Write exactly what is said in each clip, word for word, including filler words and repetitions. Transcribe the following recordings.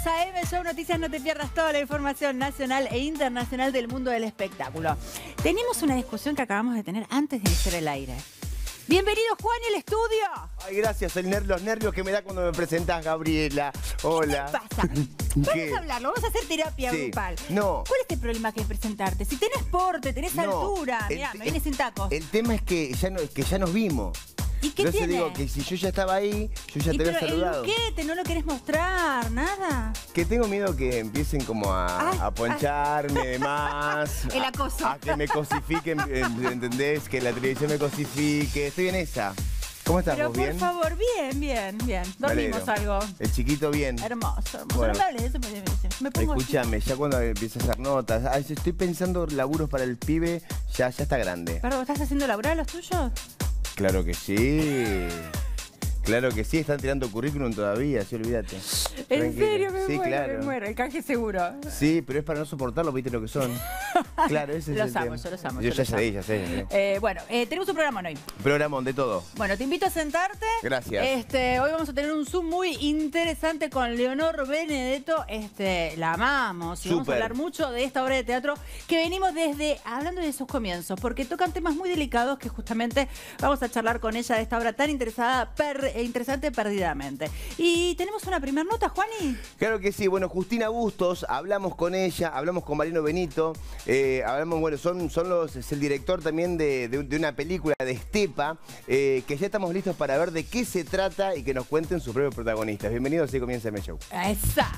Bienvenidos a M Show Noticias, no te pierdas toda la información nacional e internacional del mundo del espectáculo. Tenemos una discusión que acabamos de tener antes de iniciar el aire. Bienvenido, Juan, al estudio. Ay, gracias, el ner los nervios que me da cuando me presentás, Gabriela. Hola. ¿Qué te pasa? Vamos a hablarlo, vamos a hacer terapia sí. grupal. No. ¿Cuál es el problema que hay presentarte? Si tenés porte, tenés no. altura, mirá, me vienes sin tacos. El tema es que ya, no, que ya nos vimos. ¿Y qué Entonces tiene? digo que si yo ya estaba ahí, yo ya te había saludado. ¿Y qué? ¿No lo querés mostrar? ¿Nada? Que tengo miedo que empiecen como a, ay, a poncharme ay. de más. El acoso. A, a que me cosifiquen, ¿entendés? Que la televisión me cosifique. Estoy en esa. ¿Cómo estás Pero vos? por ¿Bien? favor, bien, bien, bien. Dormimos algo. El chiquito bien. Hermoso, hermoso. Bueno, no me hables de eso, me, me pongo escúchame, así. Ya cuando empieza a hacer notas, ay, estoy pensando laburos para el pibe, ya, ya está grande. Perdón, ¿estás haciendo laburar los tuyos? Claro que sí. Claro que sí, están tirando currículum todavía, sí, olvídate. ¿En Tranquilo. serio? Me sí, muero, claro. me muero. El canje seguro. Sí, pero es para no soportarlo, viste lo que son. Claro, ese es los el amo, tema. yo los amo. Yo, yo ya los sé, amo. ya sé, ya sé. Eh, bueno, eh, tenemos un programa hoy. Programón de todo. Bueno, te invito a sentarte. Gracias. Este, hoy vamos a tener un Zoom muy interesante con Leonor Benedetto. Este, la amamos. Y Super. Vamos a hablar mucho de esta obra de teatro que venimos desde, hablando de sus comienzos, porque tocan temas muy delicados que justamente vamos a charlar con ella de esta obra tan interesada, per, interesante, perdidamente. Y tenemos una primera nota, Juani. Claro que sí. Bueno, Justina Bustos, hablamos con ella, hablamos con Mariano Benito, eh, hablamos, bueno, son, son los, es el director también de, de, de una película de Estepa, eh, que ya estamos listos para ver de qué se trata y que nos cuenten sus propios protagonistas. Bienvenidos, así comienza M Show. ¡Esa!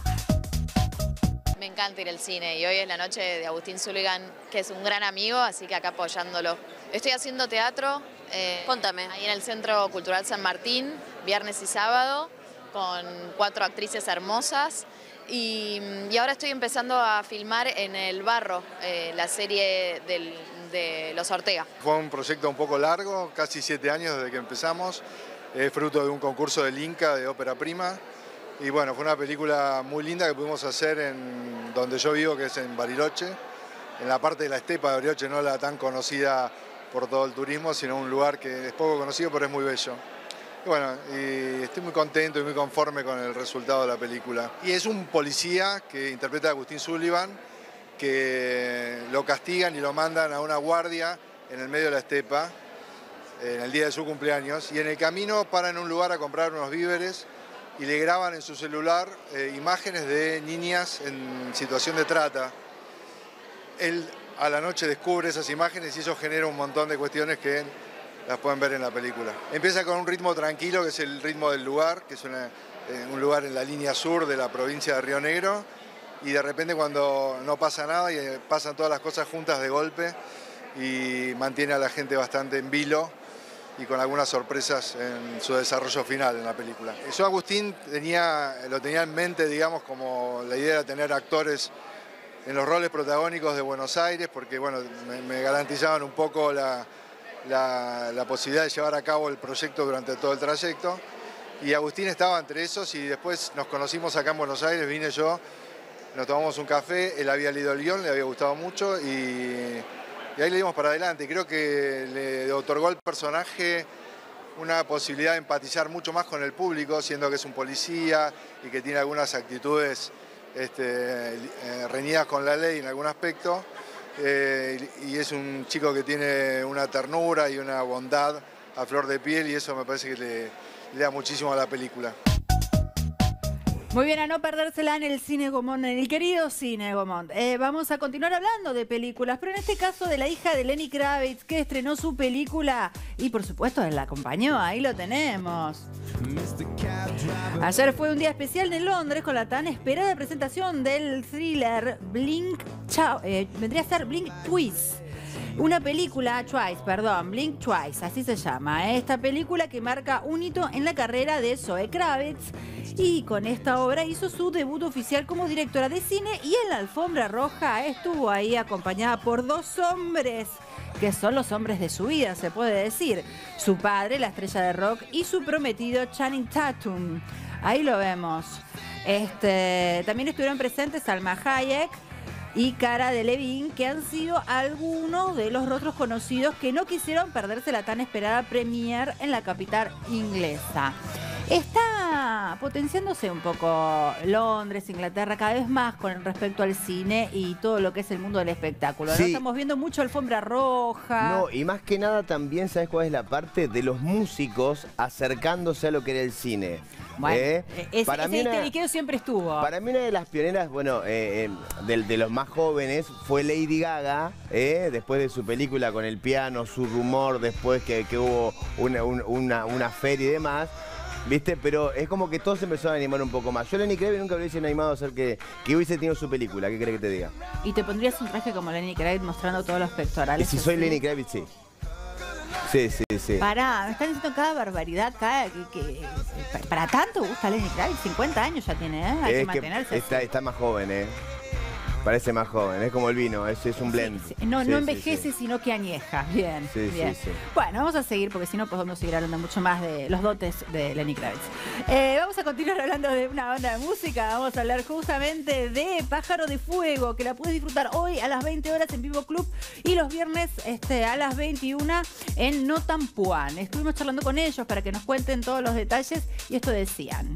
Me encanta ir al cine y hoy es la noche de Agustín Sullivan, que es un gran amigo, así que acá apoyándolo. Estoy haciendo teatro, eh, Contame. ahí en el Centro Cultural San Martín, viernes y sábado, con cuatro actrices hermosas. Y, y ahora estoy empezando a filmar en El Barro, eh, la serie del, de Los Ortega. Fue un proyecto un poco largo, casi siete años desde que empezamos. Es fruto de un concurso del Inca de ópera prima. Y bueno, fue una película muy linda que pudimos hacer en donde yo vivo, que es en Bariloche, en la parte de la estepa de Bariloche, no la tan conocida por todo el turismo, sino un lugar que es poco conocido, pero es muy bello. Y bueno, y estoy muy contento y muy conforme con el resultado de la película. Y es un policía que interpreta a Agustín Sullivan, que lo castigan y lo mandan a una guardia en el medio de la estepa, en el día de su cumpleaños, y en el camino paran en un lugar a comprar unos víveres y le graban en su celular eh, imágenes de niñas en situación de trata. Él a la noche descubre esas imágenes y eso genera un montón de cuestiones que las pueden ver en la película. Empieza con un ritmo tranquilo, que es el ritmo del lugar, que es una, eh, un lugar en la línea sur de la provincia de Río Negro, y de repente cuando no pasa nada y eh, pasan todas las cosas juntas de golpe y mantiene a la gente bastante en vilo y con algunas sorpresas en su desarrollo final en la película. Yo Agustín tenía, lo tenía en mente, digamos, como la idea de tener actores en los roles protagónicos de Buenos Aires, porque bueno, me, me garantizaban un poco la, la, la posibilidad de llevar a cabo el proyecto durante todo el trayecto. Y Agustín estaba entre esos y después nos conocimos acá en Buenos Aires, vine yo, nos tomamos un café, él había leído el guión, le había gustado mucho y... Y ahí le dimos para adelante. Creo que le otorgó al personaje una posibilidad de empatizar mucho más con el público, siendo que es un policía y que tiene algunas actitudes este, eh, reñidas con la ley en algún aspecto. Eh, y es un chico que tiene una ternura y una bondad a flor de piel y eso me parece que le, le da muchísimo a la película. Muy bien, a no perdérsela en el Cine Gaumont, en el querido Cine Gaumont. Eh, vamos a continuar hablando de películas, pero en este caso de la hija de Lenny Kravitz, que estrenó su película y por supuesto la acompañó, ahí lo tenemos. Ayer fue un día especial en Londres con la tan esperada presentación del thriller Blink, Chao, eh, vendría a ser Blink Twist. Una película, Twice, perdón, Blink Twice, así se llama. Esta película que marca un hito en la carrera de Zoe Kravitz y con esta obra hizo su debut oficial como directora de cine y en la alfombra roja estuvo ahí acompañada por dos hombres que son los hombres de su vida, se puede decir. Su padre, la estrella de rock, y su prometido Channing Tatum. Ahí lo vemos. Este, también estuvieron presentes Salma Hayek y Cara Delevingne, que han sido algunos de los rostros conocidos que no quisieron perderse la tan esperada premiere en la capital inglesa. Está está potenciándose un poco Londres, Inglaterra, cada vez más con respecto al cine y todo lo que es el mundo del espectáculo, ¿no? Sí. Estamos viendo mucho alfombra roja. No, y más que nada también, ¿sabes cuál es la parte? De los músicos acercándose a lo que era el cine. Bueno, ¿Eh? ese, para, ese mí una, histeriqueo siempre estuvo. para mí una de las pioneras, bueno, eh, eh, de, de los más jóvenes fue Lady Gaga, eh, después de su película con el piano, Su rumor, después que, que hubo una, un, una, una feria y demás. ¿Viste? Pero es como que todos se empezaron a animar un poco más. Yo Lenny Kravitz nunca hubiese animado a hacer que, que hubiese tenido su película. ¿Qué crees que te diga? ¿Y te pondrías un traje como Lenny Kravitz mostrando todos los pectorales? Y si así? soy Lenny Kravitz, sí. Sí, sí, sí. Pará, me están diciendo cada barbaridad, cada, que, que, para tanto gusta Lenny Kravitz, cincuenta años ya tiene, ¿eh? Hay Es que mantenerse que está, así. está más joven, ¿eh? Parece más joven, es como el vino, es, es un blend. Sí, sí. No, Sí, no sí, envejece, sí. sino que añeja. Bien, Sí, bien. sí, sí. Bueno, vamos a seguir porque si no podemos seguir hablando mucho más de los dotes de Lenny Kravitz. Eh, vamos a continuar hablando de una banda de música. Vamos a hablar justamente de Pájaro de Fuego, que la puedes disfrutar hoy a las veinte horas en Vivo Club y los viernes este, a las veintiuna en Notampuán. Estuvimos charlando con ellos para que nos cuenten todos los detalles y esto decían.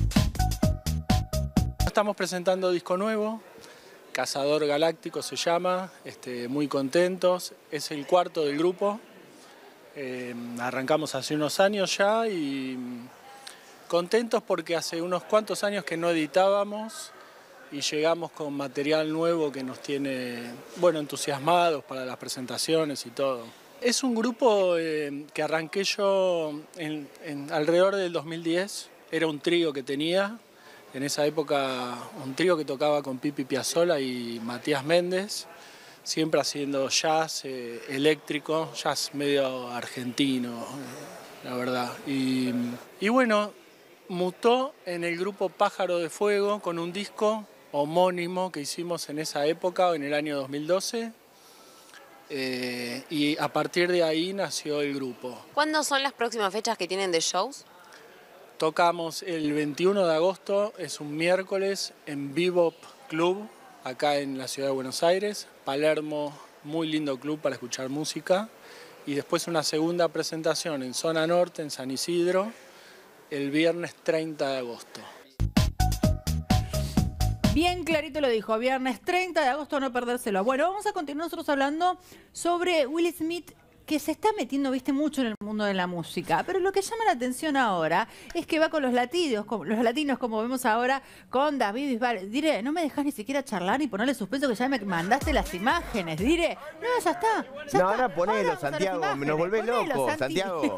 Estamos presentando disco nuevo. Cazador Galáctico se llama, este, muy contentos, es el cuarto del grupo, eh, arrancamos hace unos años ya y contentos porque hace unos cuantos años que no editábamos y llegamos con material nuevo que nos tiene, bueno, entusiasmados para las presentaciones y todo. Es un grupo eh, que arranqué yo en, en alrededor del dos mil diez, era un trío que tenía. En esa época un trío que tocaba con Pipi Piazzolla y Matías Méndez, siempre haciendo jazz eh, eléctrico, jazz medio argentino, eh, la verdad. Y, y bueno, mutó en el grupo Pájaro de Fuego con un disco homónimo que hicimos en esa época, en el año dos mil doce. Eh, y a partir de ahí nació el grupo. ¿Cuándo son las próximas fechas que tienen de shows? Tocamos el veintiuno de agosto, es un miércoles, en Vivo Club, acá en la ciudad de Buenos Aires. Palermo, muy lindo club para escuchar música. Y después una segunda presentación en Zona Norte, en San Isidro, el viernes treinta de agosto. Bien clarito lo dijo, viernes treinta de agosto, no perdérselo. Bueno, vamos a continuar nosotros hablando sobre Will Smith, que se está metiendo, viste, mucho en el mundo de la música. Pero lo que llama la atención ahora es que va con los latinos, como, los latinos, como vemos ahora con David Bisbal. Diré, no me dejas ni siquiera charlar ni ponerle suspenso que ya me mandaste las imágenes. Diré, no, ya está. Ya No, está. ahora ponelo, Ahora vamos a las Santiago, imágenes. nos volvés Ponelo, loco, Santi. Santiago.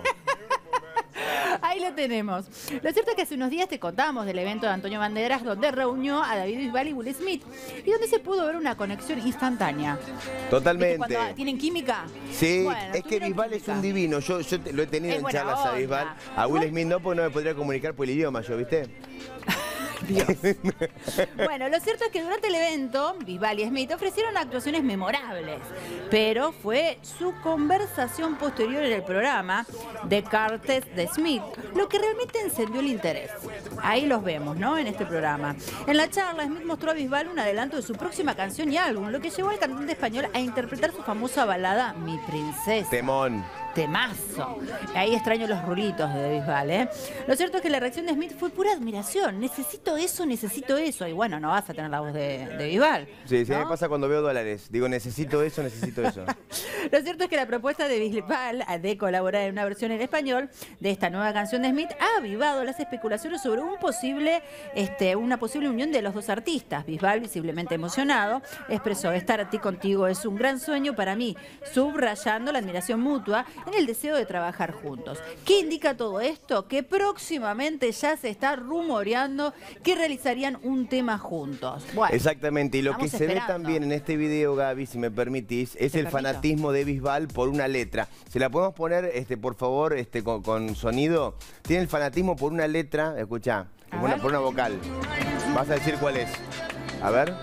Ahí lo tenemos. Lo cierto es que hace unos días te contamos del evento de Antonio Banderas donde reunió a David Bisbal y Will Smith y donde se pudo ver una conexión instantánea. Totalmente. ¿Viste cuando tienen química? Sí, Bueno, es que tuvieron Bisbal es química. un divino. Yo, yo te- lo he tenido Es en buena charlas a onda. Bisbal. A Will Smith no, porque no me podría comunicar por el idioma yo, ¿viste? Dios. Bueno, lo cierto es que durante el evento, Bisbal y Smith ofrecieron actuaciones memorables, pero fue su conversación posterior en el programa de Cartes de Smith lo que realmente encendió el interés. Ahí los vemos, ¿no? En este programa. En la charla, Smith mostró a Bisbal un adelanto de su próxima canción y álbum, lo que llevó al cantante español a interpretar su famosa balada Mi Princesa. Temón. Temazo. Ahí extraño los rulitos de Bisbal, ¿eh? Lo cierto es que la reacción de Smith fue pura admiración. Necesito eso, necesito eso. Y bueno, no vas a tener la voz de, de Bisbal. Sí, sí, ¿no? me pasa cuando veo dólares. Digo, necesito eso, necesito eso. Lo cierto es que la propuesta de Bisbal de colaborar en una versión en español de esta nueva canción de Smith ha avivado las especulaciones sobre un posible, este, una posible unión de los dos artistas. Bisbal, visiblemente emocionado, expresó: estar a ti contigo es un gran sueño para mí, subrayando la admiración mutua en el deseo de trabajar juntos. ¿Qué indica todo esto? Que próximamente ya se está rumoreando que realizarían un tema juntos. Bueno, Exactamente, y lo que estamos se ve esperando. también en este video, Gaby, si me permitís, es Te el permito. fanatismo de Bisbal por una letra. ¿Se la podemos poner, este, por favor, este, con, con sonido? Tiene el fanatismo por una letra, escuchá, A por una, ver. por una vocal. Vas a decir cuál es. A ver.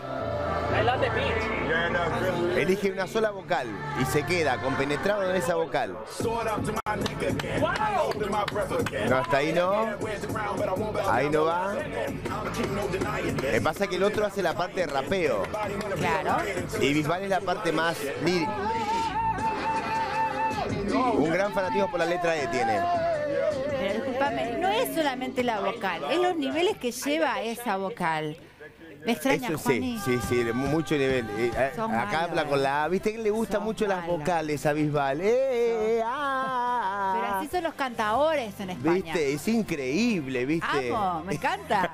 Elige una sola vocal y se queda compenetrado en esa vocal. No, hasta ahí no. Ahí no va. Me pasa que el otro hace la parte de rapeo. claro. Y Bisbal es la parte más lírica. Un gran fanatismo por la letra E tiene. Pero discúlpame, no es solamente la vocal, es los niveles que lleva esa vocal. Me extraña, Eso Juani. sí, sí, sí, mucho nivel. Eh, Son acá malos, habla con la A. Viste que le gusta Son mucho las malos. vocales a Bisbal. Eh, eh, ah, Pero así son los cantadores en España. Viste, es increíble, viste. Amo, me encanta.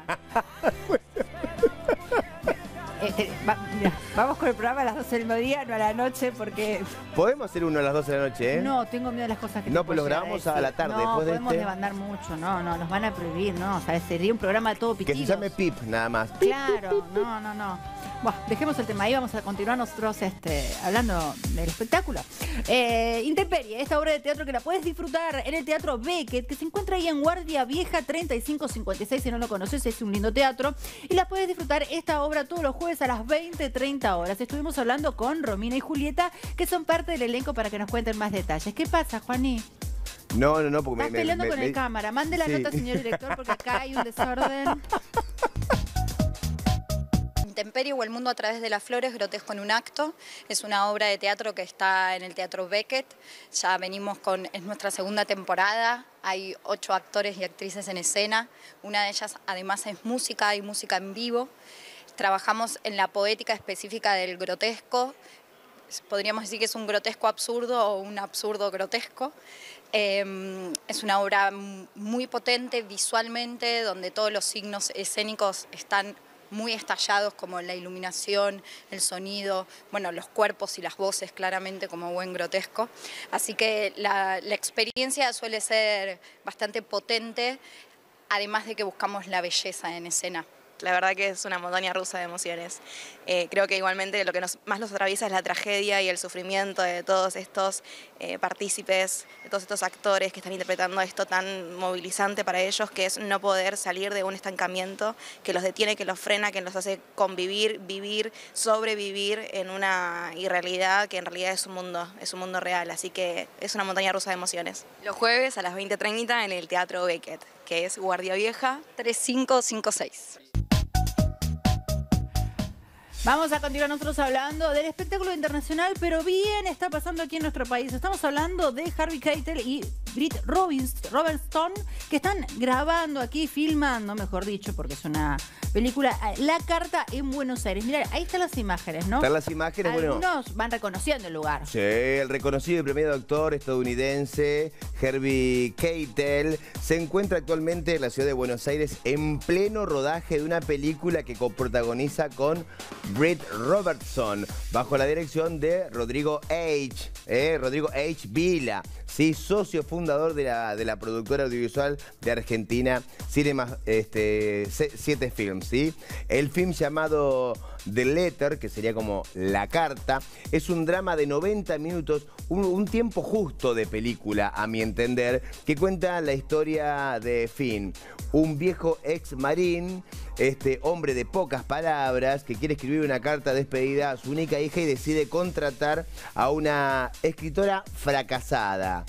Eh, eh, va- mira, vamos con el programa a las doce del mediodía, no a la noche, porque Podemos hacer uno a las doce de la noche, ¿eh? no, tengo miedo de las cosas que No, te pues lo puedo llegar grabamos decir. a la tarde, No, después de podemos este. demandar mucho, no, no, nos van a prohibir, no, o sea, sería un programa todo Que pitidos. se llame Pip, nada más. Claro, no, no, no. Bueno, dejemos el tema ahí, vamos a continuar nosotros este, hablando del espectáculo. Eh, Intemperie, esta obra de teatro que la puedes disfrutar en el Teatro Beckett, que se encuentra ahí en Guardia Vieja treinta y cinco cincuenta y seis, si no lo conoces, es un lindo teatro. Y la puedes disfrutar esta obra todos los jueves a las veinte treinta horas. Estuvimos hablando con Romina y Julieta, que son parte del elenco, para que nos cuenten más detalles. ¿Qué pasa, Juaní? No, no, no, porque Estás me, peleando me- con me- el cámara. Mande la Sí. nota, señor director, porque acá hay un desorden. Intemperie o El mundo a través de las flores, grotesco en un acto. Es una obra de teatro que está en el Teatro Beckett. Ya venimos con, es nuestra segunda temporada. Hay ocho actores y actrices en escena. Una de ellas además es música, hay música en vivo. Trabajamos en la poética específica del grotesco. Podríamos decir que es un grotesco absurdo o un absurdo grotesco. Eh, es una obra muy potente visualmente, donde todos los signos escénicos están muy estallados, como la iluminación, el sonido, bueno, los cuerpos y las voces, claramente, como buen grotesco. Así que la, la experiencia suele ser bastante potente, además de que buscamos la belleza en escena. La verdad que es una montaña rusa de emociones. Eh, creo que igualmente lo que nos, más nos atraviesa es la tragedia y el sufrimiento de todos estos eh, partícipes, de todos estos actores que están interpretando esto tan movilizante para ellos, que es no poder salir de un estancamiento que los detiene, que los frena, que los hace convivir, vivir, sobrevivir en una irrealidad que en realidad es un mundo, es un mundo real. Así que es una montaña rusa de emociones. Los jueves a las veinte treinta en el Teatro Beckett, que es Guardia Vieja treinta y cinco cincuenta y seis. Vamos a continuar nosotros hablando del espectáculo internacional, pero bien está pasando aquí en nuestro país. Estamos hablando de Harvey Keitel y Britt Robertson, que están grabando aquí, filmando, mejor dicho, porque es una película, La Carta en Buenos Aires. Mirá, ahí están las imágenes, ¿no? Están las imágenes, bueno. Algunos van reconociendo el lugar. Sí, el reconocido y premiado actor estadounidense Harvey Keitel se encuentra actualmente en la ciudad de Buenos Aires en pleno rodaje de una película que coprotagoniza con Britt Robertson, bajo la dirección de Rodrigo H. Eh, Rodrigo H. Vila, sí, socio fundador de la, de la productora audiovisual de Argentina, Cinema este, siete Films. ¿Sí? El film llamado The Letter, que sería como La Carta, es un drama de noventa minutos, un, un tiempo justo de película, a mi entender, que cuenta la historia de Finn, un viejo ex marín, este hombre de pocas palabras, que quiere escribir una carta de despedida a su única hija y decide contratar a una escritora fracasada.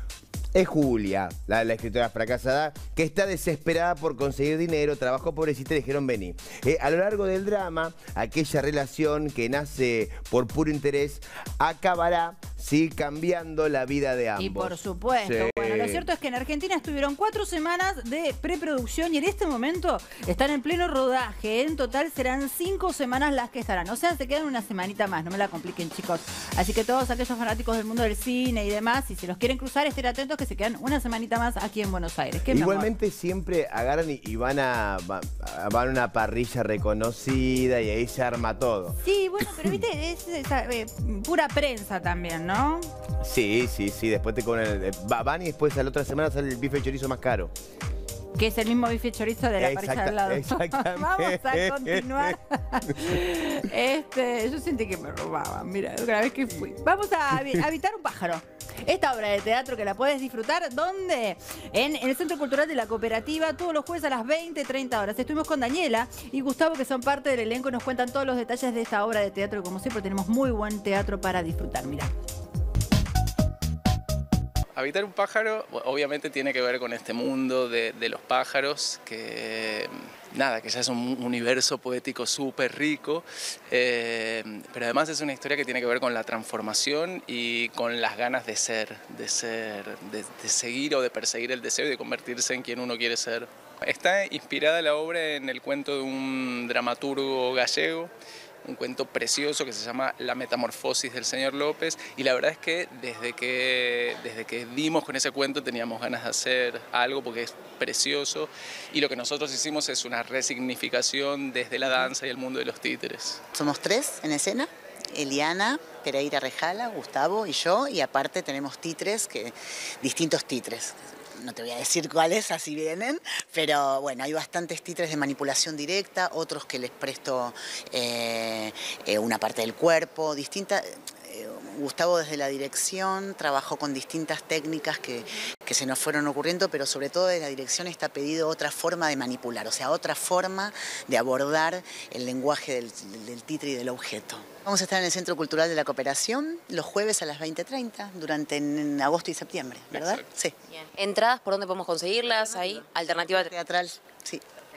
Es Julia, la, la escritora fracasada, que está desesperada por conseguir dinero, trabajó pobrecita y le dijeron vení. Eh, a lo largo del drama, aquella relación que nace por puro interés acabará, sí, cambiando la vida de ambos. Y por supuesto, Sí. bueno, lo cierto es que en Argentina estuvieron cuatro semanas de preproducción y en este momento están en pleno rodaje. En total serán cinco semanas las que estarán. O sea, se quedan una semanita más, no me la compliquen, chicos. Así que todos aquellos fanáticos del mundo del cine y demás, si se los quieren cruzar, estén atentos que se quedan una semanita más aquí en Buenos Aires. ¿Qué, mi amor? Igualmente siempre agarran y, y van, a, va- a- van a una parrilla reconocida y ahí se arma todo. Sí, bueno, pero viste, es, esa, eh, pura prensa también, ¿no? Sí, sí, sí, después te cobran el, va- van y después a la otra semana sale el bife de chorizo más caro. Que es el mismo bife chorizo de la Exacta- parrilla al lado. exactamente. Vamos a continuar. Este, yo sentí que me robaban, mira, una vez que fui. Vamos a habi- habitar un pájaro. Esta obra de teatro que la puedes disfrutar, ¿dónde? En, en el Centro Cultural de la Cooperativa, todos los jueves a las veinte treinta horas. Estuvimos con Daniela y Gustavo, que son parte del elenco, y nos cuentan todos los detalles de esta obra de teatro. Y como siempre, tenemos muy buen teatro para disfrutar, mira. Habitar un pájaro obviamente tiene que ver con este mundo de, de los pájaros, que nada, que ya es un universo poético súper rico, eh, pero además es una historia que tiene que ver con la transformación y con las ganas de ser, de ser, de, de seguir o de perseguir el deseo y de convertirse en quien uno quiere ser. Está inspirada la obra en el cuento de un dramaturgo gallego, un cuento precioso que se llama La metamorfosis del señor López, y la verdad es que desde que, desde que dimos con ese cuento teníamos ganas de hacer algo porque es precioso, y lo que nosotros hicimos es una resignificación desde la danza y el mundo de los títeres. Somos tres en escena, Eliana, Pereira Rejala, Gustavo y yo, y aparte tenemos títeres, que, distintos títeres. No te voy a decir cuáles, así vienen, pero bueno, hay bastantes títeres de manipulación directa, otros que les presto eh, eh, una parte del cuerpo, distintas. Eh, Gustavo desde la dirección trabajó con distintas técnicas que, que se nos fueron ocurriendo, pero sobre todo de la dirección está pedido otra forma de manipular, o sea, otra forma de abordar el lenguaje del, del títere y del objeto. Vamos a estar en el Centro Cultural de la Cooperación los jueves a las veinte treinta, durante en, en agosto y septiembre, ¿verdad? Exacto. Sí. Bien. ¿Entradas por dónde podemos conseguirlas? Ahí, alternativa Teatral, sí.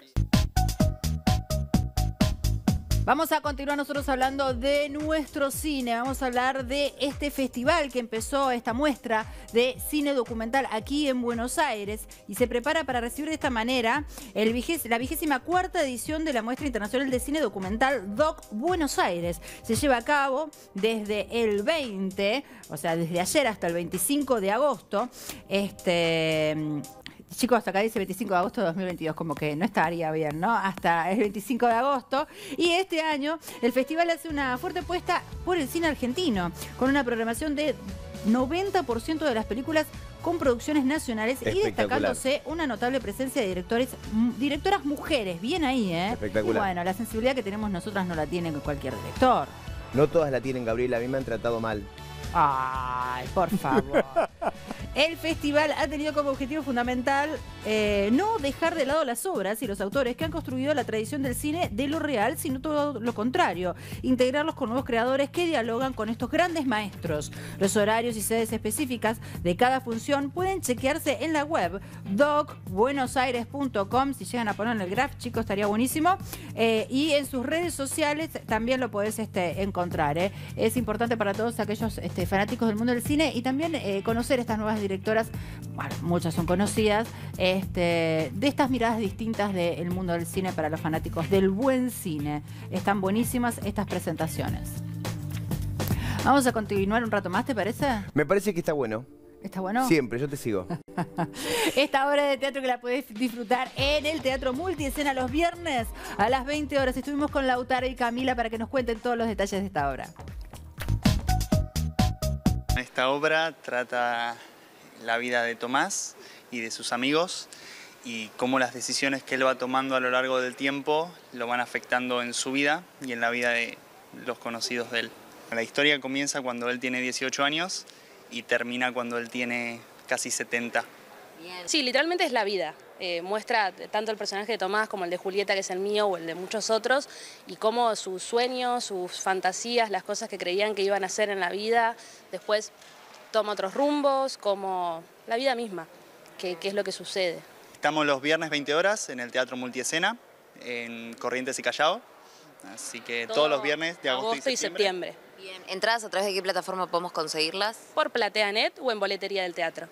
Vamos a continuar nosotros hablando de nuestro cine. Vamos a hablar de este festival que empezó, esta muestra de cine documental aquí en Buenos Aires, y se prepara para recibir de esta manera el vigés, la vigésima cuarta edición de la Muestra Internacional de Cine Documental Doc Buenos Aires. Se lleva a cabo desde el veinte, o sea, desde ayer hasta el veinticinco de agosto. Este... Chicos, hasta acá dice veinticinco de agosto de dos mil veintidós, como que no estaría bien, ¿no? Hasta el veinticinco de agosto. Y este año el festival hace una fuerte apuesta por el cine argentino, con una programación de noventa por ciento de las películas con producciones nacionales y destacándose una notable presencia de directores, directoras mujeres. Bien ahí, ¿eh? Espectacular. Y bueno, la sensibilidad que tenemos nosotras no la tiene cualquier director. No todas la tienen, Gabriela, a mí me han tratado mal. Ay, por favor. El festival ha tenido como objetivo fundamental eh, no dejar de lado las obras y los autores que han construido la tradición del cine de lo real, sino todo lo contrario, integrarlos con nuevos creadores que dialogan con estos grandes maestros. Los horarios y sedes específicas de cada función pueden chequearse en la web doc buenos aires punto com. Si llegan a poner en el graph, chicos, estaría buenísimo. Eh, y en sus redes sociales también lo podés este, encontrar. ¿eh? Es importante para todos aquellos este, fanáticos del mundo del cine y también eh, conocer estas nuevas directoras, bueno, muchas son conocidas, este, de estas miradas distintas del mundo del cine para los fanáticos del buen cine. Están buenísimas estas presentaciones. Vamos a continuar un rato más, ¿te parece? Me parece que está bueno. ¿Está bueno? Siempre, yo te sigo. Esta obra de teatro que la podés disfrutar en el Teatro Multiescena los viernes a las veinte horas. Estuvimos con Lautaro y Camila para que nos cuenten todos los detalles de esta obra. Esta obra trata la vida de Tomás y de sus amigos y cómo las decisiones que él va tomando a lo largo del tiempo lo van afectando en su vida y en la vida de los conocidos de él. La historia comienza cuando él tiene dieciocho años y termina cuando él tiene casi setenta. Bien. Sí, literalmente es la vida. Eh, muestra tanto el personaje de Tomás como el de Julieta, que es el mío, o el de muchos otros, y cómo sus sueños, sus fantasías, las cosas que creían que iban a hacer en la vida, después toma otros rumbos, como la vida misma, que, que es lo que sucede. Estamos los viernes veinte horas en el Teatro Multiescena, en Corrientes y Callao, así que Todo, todos los viernes de agosto, agosto y septiembre. y septiembre. Bien. ¿Entradas a través de qué plataforma podemos conseguirlas? Por PlateaNet o en boletería del teatro.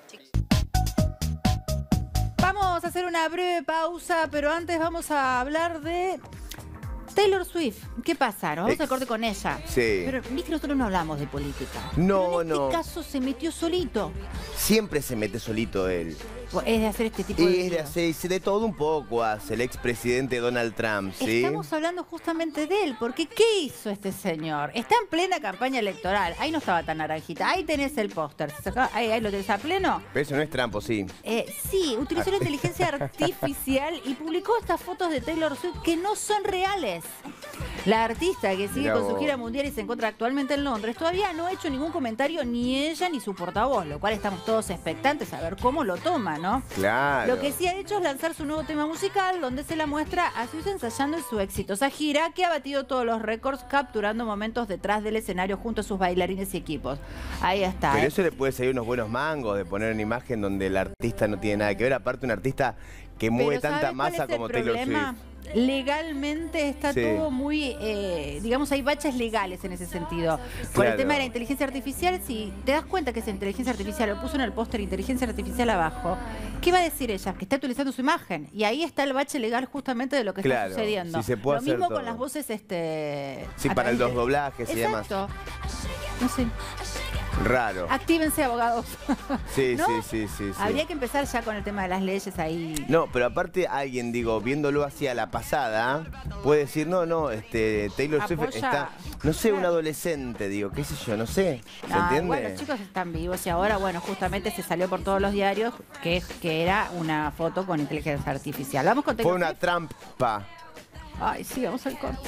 Vamos a hacer una breve pausa, pero antes vamos a hablar de Taylor Swift. ¿Qué pasa? Nos vamos al corte con ella. Sí. Pero viste que nosotros no hablamos de política. No, pero en no. este caso se metió solito. Siempre se mete solito él. Es de hacer este tipo y de es de videos. hacer de todo un poco hace el expresidente Donald Trump, ¿sí? Estamos hablando justamente de él, porque ¿qué hizo este señor? Está en plena campaña electoral. Ahí no estaba tan naranjita. Ahí tenés el póster. Ahí, ahí lo tenés a pleno. Pero eso no es Trump, ¿o sí? Eh, sí, utilizó la inteligencia artificial y publicó estas fotos de Taylor Swift que no son reales. La artista que sigue Mirá con su vos. gira mundial y se encuentra actualmente en Londres todavía no ha hecho ningún comentario ni ella ni su portavoz, lo cual estamos todos expectantes a ver cómo lo toma, ¿no? Claro. Lo que sí ha hecho es lanzar su nuevo tema musical donde se la muestra a Suiza ensayando en su exitosa gira que ha batido todos los récords capturando momentos detrás del escenario junto a sus bailarines y equipos. Ahí está. Pero ¿eh? eso le puede salir unos buenos mangos de poner una imagen donde el artista no tiene nada que ver. Aparte, un artista que mueve Pero tanta ¿sabes cuál masa es el como Taylor problema? Swift. Legalmente está Sí. todo muy, eh, digamos, hay baches legales en ese sentido. Por el Claro. tema de la inteligencia artificial, si te das cuenta que esa inteligencia artificial, lo puso en el póster inteligencia artificial abajo, ¿qué va a decir ella? Que está utilizando su imagen. Y ahí está el bache legal justamente de lo que Claro, está sucediendo. sí se puede lo hacer mismo todo. con las voces, este... Sí, a para través los de- doblajes y demás. Exacto. No sé. Raro. Actívense, abogados. Sí, ¿No? sí, sí, sí, sí. Habría que empezar ya con el tema de las leyes ahí. No, pero aparte alguien, digo, viéndolo hacia la pasada, puede decir, no, no, este Taylor Swift Apoya. está, no sé, un adolescente, digo, qué sé yo, no sé, ¿se Ah, entiende? bueno, los chicos están vivos y ahora, bueno, justamente se salió por todos los diarios que, que era una foto con inteligencia artificial. Vamos con Fue Taylor una Swift. trampa. Ay, sí, vamos al corte.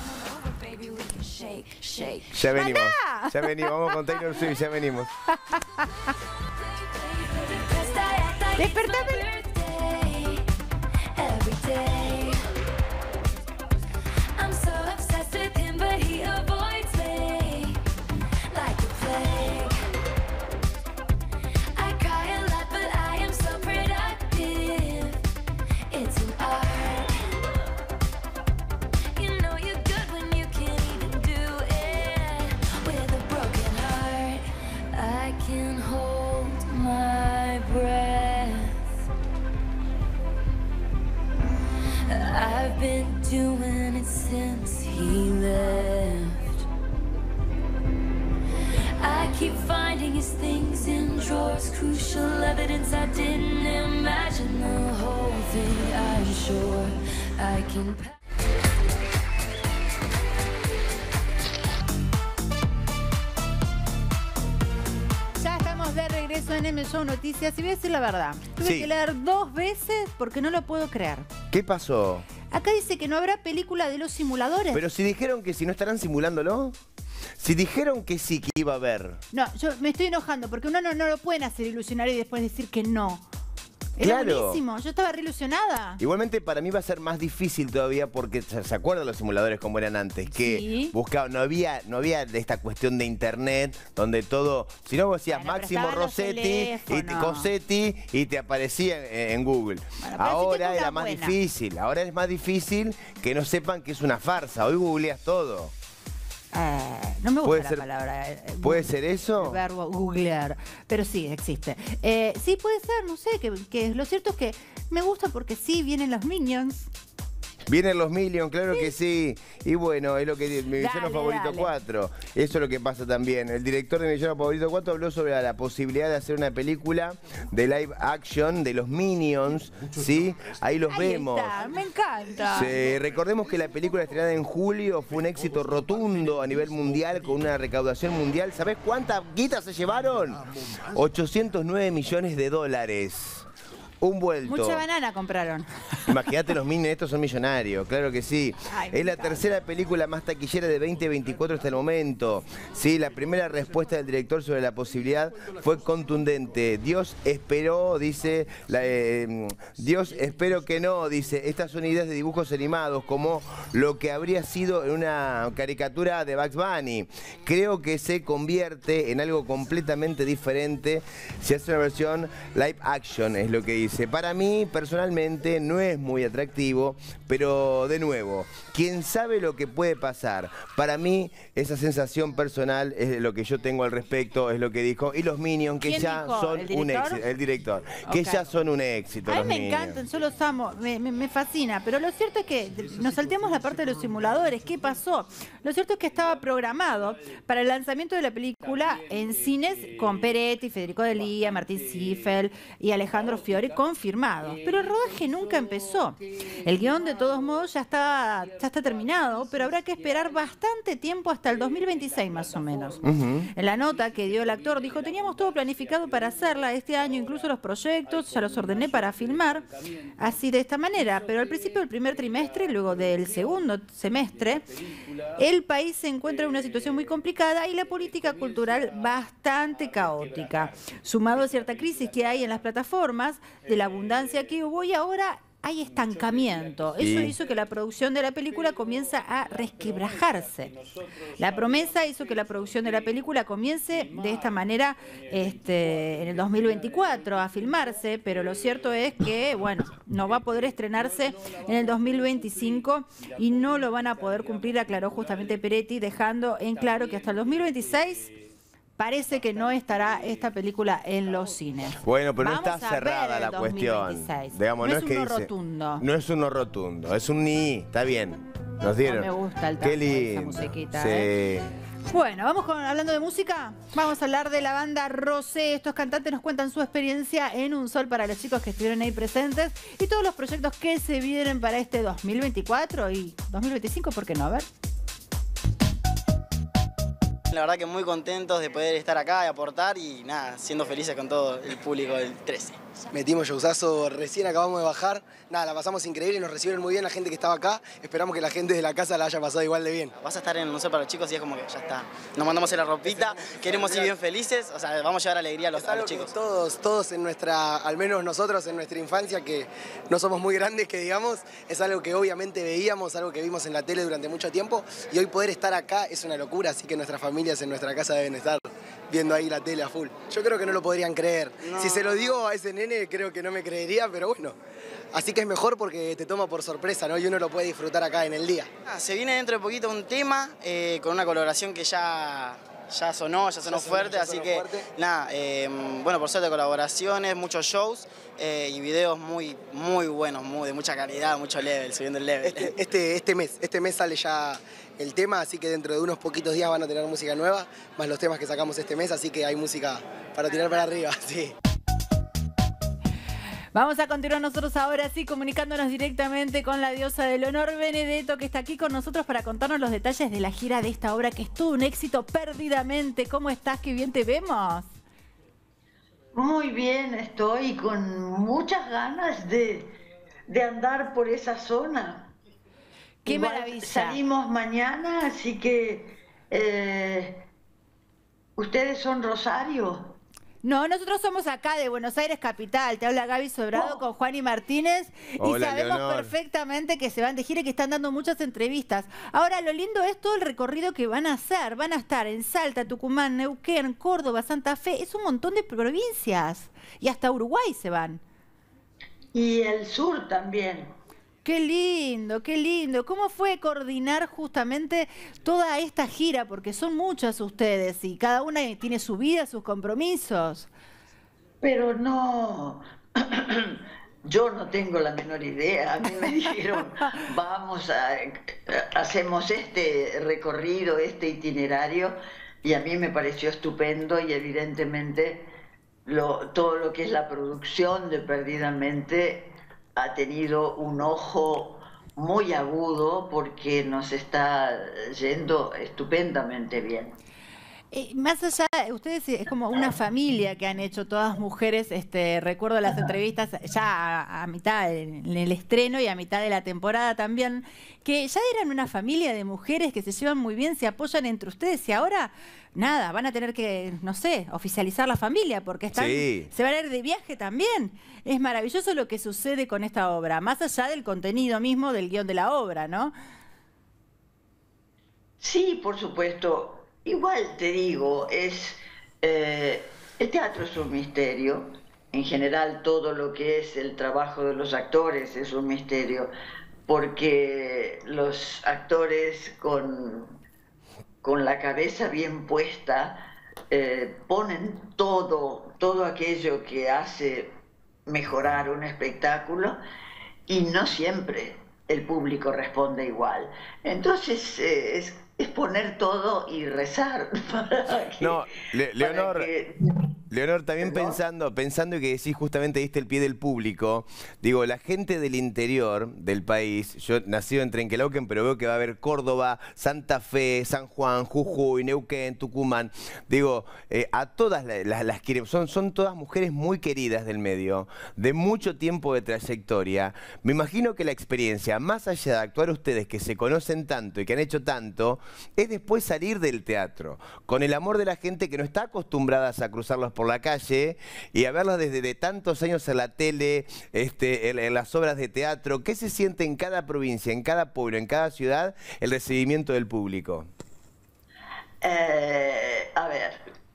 Ya venimos, ¡Maná! ya venimos, vamos con Taylor Swift, ya venimos. Despertame. I can hold my breath. I've been doing it since he left. I keep finding his things in drawers, crucial evidence I didn't imagine the whole thing. I'm sure I can. Ya estamos de regreso en M Show Noticias y voy a decir la verdad. Tuve Sí. que leer dos veces porque no lo puedo creer. ¿Qué pasó? Acá dice que no habrá película de los simuladores. Pero si dijeron que si no estarán simulándolo, si dijeron que sí que iba a haber. No, yo me estoy enojando porque uno no, no lo pueden hacer ilusionar y después decir que no. Era Claro. buenísimo, yo estaba re ilusionada. Igualmente para mí va a ser más difícil todavía porque se se acuerdan los simuladores como eran antes, que Sí. buscaban, no había, no había de esta cuestión de internet donde todo, si no vos decías Bueno, pero Máximo estaban los Rossetti y te, teléfonos. Cosetti y te aparecía en, en Google. Bueno, pero Ahora sí que es era una más buena. difícil, ahora es más difícil que no sepan que es una farsa. Hoy googleas todo. Eh, no me gusta Puede la ser- palabra. eh, eh, ¿Puede gu- ser eso? El verbo googlear. Pero sí, existe. Eh, sí, puede ser, no sé. Que, que lo cierto es que me gusta porque sí vienen los Minions. Vienen los Millions, claro que sí. Y bueno, es lo que mi villano Dale, favorito dale. cuatro. Eso es lo que pasa también. El director de mi villano favorito cuatro habló sobre la posibilidad de hacer una película de live action de los Minions, ¿sí? Ahí los Ahí vemos. está, me encanta. Sí, recordemos que la película estrenada en julio fue un éxito rotundo a nivel mundial con una recaudación mundial. ¿Sabés cuánta guita se llevaron? ochocientos nueve millones de dólares. Un vuelto. Mucha banana compraron. Imagínate, los Minions estos son millonarios, claro que sí. Ay, me es la encanta. tercera película más taquillera de veinte veinticuatro hasta el momento. Sí, la primera respuesta del director sobre la posibilidad fue contundente. Dios esperó, dice, la, eh, Dios espero que no, dice, estas son ideas de dibujos animados, como lo que habría sido en una caricatura de Bugs Bunny. Creo que se convierte en algo completamente diferente si hace una versión live action, es lo que dice. Para mí, personalmente, no es muy atractivo, pero de nuevo, ¿quién sabe lo que puede pasar? Para mí, esa sensación personal es lo que yo tengo al respecto, es lo que dijo. Y los Minions, que ¿Quién ya dijo? son ¿El un director? éxito. El director. Que Ok. ya son un éxito. A mí los me Minions. encantan, yo los amo, me, me- me fascina, pero lo cierto es que nos salteamos la parte de los simuladores. ¿Qué pasó? Lo cierto es que estaba programado para el lanzamiento de la película en cines con Peretti, Federico Delía, Martín Ziffel y Alejandro Fiore confirmados, pero el rodaje nunca empezó. El guión, de todos modos, ya está, ya está terminado, pero habrá que esperar bastante tiempo hasta el dos mil veintiséis más o menos. Uh-huh. En la nota que dio el actor dijo, teníamos todo planificado para hacerla este año, incluso los proyectos, ya los ordené para filmar, así de esta manera, pero al principio del primer trimestre, luego del segundo semestre, el país se encuentra en una situación muy complicada y la política cultural bastante caótica, sumado a cierta crisis que hay en las plataformas, de la abundancia que hubo y ahora hay estancamiento. Eso hizo que la producción de la película comience a resquebrajarse. La promesa hizo que la producción de la película comience de esta manera este, en el dos mil veinticuatro a filmarse, pero lo cierto es que, bueno, no va a poder estrenarse en el dos mil veinticinco y no lo van a poder cumplir, aclaró justamente Peretti, dejando en claro que hasta el dos mil veintiséis parece que no estará esta película en los cines. Bueno, pero Vamos no está cerrada la cuestión. Digamos, no, no es es que un no dice, rotundo. No es un no rotundo, es un ni, está bien. Nos dieron. No me gusta el Qué tango de esa lindo. musiquita, Sí. ¿eh? Bueno, vamos con, hablando de música, vamos a hablar de la banda Rosé. Estos cantantes nos cuentan su experiencia en Un Sol para los chicos que estuvieron ahí presentes y todos los proyectos que se vienen para este dos mil veinticuatro y dos mil veinticinco, ¿por qué no? A ver. La verdad que muy contentos de poder estar acá y aportar y nada, siendo felices con todo el público del trece. Metimos showzazo, recién acabamos de bajar, nada, la pasamos increíble, nos recibieron muy bien la gente que estaba acá, esperamos que la gente de la casa la haya pasado igual de bien. Vas a estar en Un Sol para los chicos y es como que ya está, nos mandamos en la ropita, queremos ir bien felices, o sea, vamos a llevar alegría a los, a los chicos. Todos, todos en nuestra, al menos nosotros en nuestra infancia, que no somos muy grandes, que digamos, es algo que obviamente veíamos, algo que vimos en la tele durante mucho tiempo y hoy poder estar acá es una locura, así que nuestras familias en nuestra casa deben estar viendo ahí la tele a full. Yo creo que no lo podrían creer. No. Si se lo digo a ese nene, creo que no me creería, pero bueno. Así que es mejor porque te toma por sorpresa, ¿no? Y uno lo puede disfrutar acá en el día. Ah, se viene dentro de poquito un tema eh, con una colaboración que ya, ya sonó, ya sonó ya fuerte, sonó, ya así sonó que fuerte. Nada, eh, bueno, por suerte colaboraciones, muchos shows eh, y videos muy, muy buenos, muy, de mucha calidad, mucho level, subiendo el level. Este, este, este mes, este mes sale ya el tema, así que dentro de unos poquitos días van a tener música nueva, más los temas que sacamos este mes, así que hay música para tirar para arriba, sí. Vamos a continuar nosotros ahora sí comunicándonos directamente con la diosa del honor, Benedetto, que está aquí con nosotros para contarnos los detalles de la gira de esta obra que es todo un éxito, Perdidamente. ¿Cómo estás? Qué bien te vemos. Muy bien, estoy con muchas ganas de, de andar por esa zona. ¡Qué Igual maravilla! Salimos mañana, así que eh, ¿ustedes son Rosario? No, nosotros somos acá de Buenos Aires capital. Te habla Gaby Sobrado oh. con Juani Martínez. Hola, y sabemos Leonor. perfectamente que se van de gira y que están dando muchas entrevistas. Ahora, lo lindo es todo el recorrido que van a hacer. Van a estar en Salta, Tucumán, Neuquén, Córdoba, Santa Fe. Es un montón de provincias. Y hasta Uruguay se van. Y el sur también. Qué lindo, qué lindo. ¿Cómo fue coordinar justamente toda esta gira? Porque son muchas ustedes y cada una tiene su vida, sus compromisos. Pero no, yo no tengo la menor idea. A mí me dijeron, vamos a, hacemos este recorrido, este itinerario, y a mí me pareció estupendo y evidentemente lo, todo lo que es la producción de Perdidamente ha tenido un ojo muy agudo porque nos está yendo estupendamente bien. Eh, más allá, ustedes es como una familia que han hecho todas mujeres, este, recuerdo las entrevistas ya a, a mitad, en el estreno y a mitad de la temporada también, que ya eran una familia de mujeres que se llevan muy bien, se apoyan entre ustedes y ahora, nada, van a tener que, no sé, oficializar la familia porque están, sí. se van a ir de viaje también. Es maravilloso lo que sucede con esta obra, más allá del contenido mismo del guión de la obra, ¿no? Sí, por supuesto. Igual te digo, es eh, el teatro es un misterio. En general todo lo que es el trabajo de los actores es un misterio, porque los actores con, con la cabeza bien puesta eh, ponen todo, todo aquello que hace mejorar un espectáculo y no siempre el público responde igual. Entonces eh, es es poner todo y rezar para que, no, Le Leonor, para que Leonor, también pensando, pensando y que decís justamente diste el pie del público, digo, la gente del interior del país, yo nacido en Trenquelauquen, pero veo que va a haber Córdoba, Santa Fe, San Juan, Jujuy, Neuquén, Tucumán, digo, eh, a todas las, las, las queremos, son, son todas mujeres muy queridas del medio, de mucho tiempo de trayectoria. Me imagino que la experiencia, más allá de actuar ustedes que se conocen tanto y que han hecho tanto, es después salir del teatro, con el amor de la gente que no está acostumbrada a cruzarlos por la calle y a verlas desde de tantos años en la tele, este, en, en las obras de teatro. ¿Qué se siente en cada provincia, en cada pueblo, en cada ciudad, el recibimiento del público? Eh, a ver,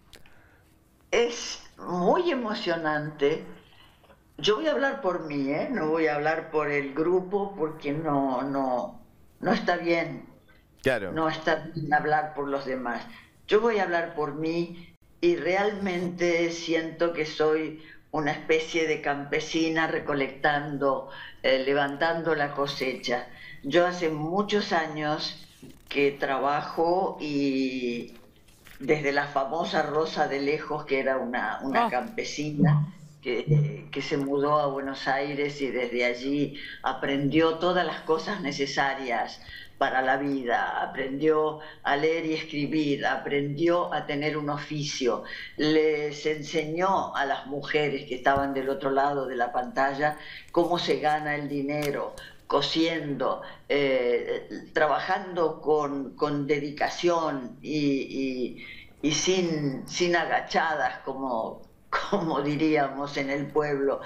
es muy emocionante. Yo voy a hablar por mí, ¿eh? No voy a hablar por el grupo porque no, no, no está bien. Claro. No está bien hablar por los demás. Yo voy a hablar por mí. Y realmente siento que soy una especie de campesina recolectando, eh, levantando la cosecha. Yo hace muchos años que trabajo y desde la famosa Rosa de Lejos, que era una, una oh. campesina que, que se mudó a Buenos Aires y desde allí aprendió todas las cosas necesarias para la vida, aprendió a leer y escribir, aprendió a tener un oficio, les enseñó a las mujeres que estaban del otro lado de la pantalla cómo se gana el dinero, cosiendo, eh, trabajando con, con dedicación y, y, y sin, sin agachadas, como, como diríamos en el pueblo.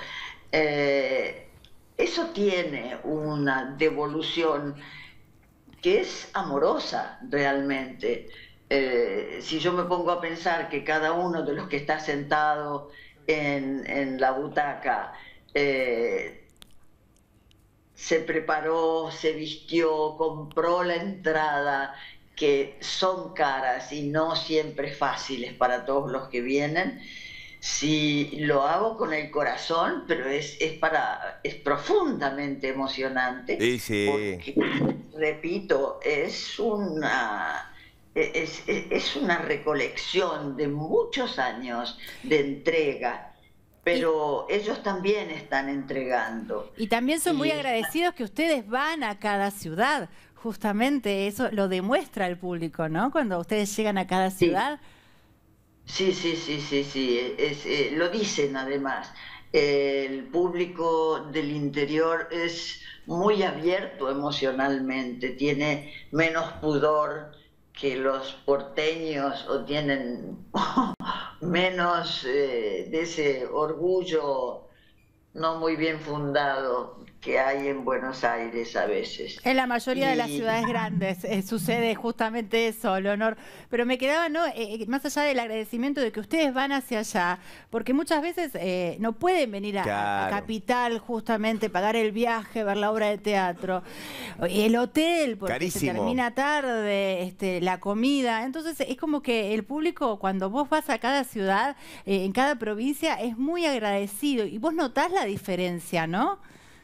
Eh, eso tiene una devolución que es amorosa realmente. Eh, si yo me pongo a pensar que cada uno de los que está sentado en, en la butaca eh, se preparó, se vistió, compró la entrada, que son caras y no siempre fáciles para todos los que vienen, si lo hago con el corazón, pero es, es, para, es profundamente emocionante, sí, sí. Porque, repito, es una, es, es, es una recolección de muchos años de entrega, pero y, ellos también están entregando. Y también son y muy está... agradecidos que ustedes van a cada ciudad, justamente eso lo demuestra el público, ¿no? Cuando ustedes llegan a cada ciudad. Sí. Sí, sí, sí, sí, sí, es, eh, lo dicen además. Eh, el público del interior es muy abierto emocionalmente, tiene menos pudor que los porteños o tienen menos eh, de ese orgullo no muy bien fundado que hay en Buenos Aires a veces. En la mayoría y... de las ciudades grandes eh, sucede justamente eso, Leonor. Pero me quedaba, ¿no? Eh, más allá del agradecimiento de que ustedes van hacia allá, porque muchas veces eh, no pueden venir a, claro. a Capital justamente, pagar el viaje, ver la obra de teatro, el hotel, porque Carísimo. se termina tarde, este, la comida. Entonces es como que el público, cuando vos vas a cada ciudad, eh, en cada provincia, es muy agradecido. Y vos notás la diferencia, ¿no?